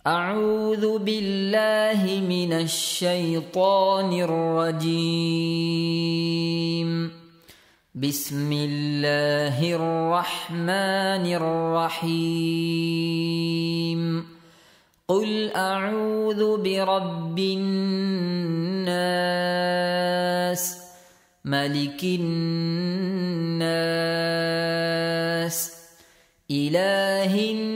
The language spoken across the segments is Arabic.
أعوذ بالله من الشيطان الرجيم. بسم الله الرحمن الرحيم. قل أعوذ برب الناس ملك الناس إله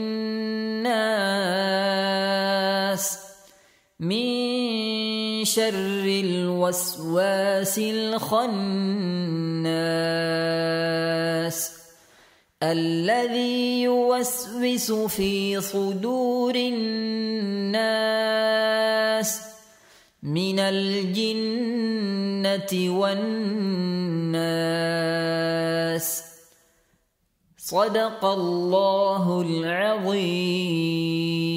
الناس من شر الوسواس الخناس الذي يوسوس في صدور الناس من الجنة والناس. صدق الله العظيم.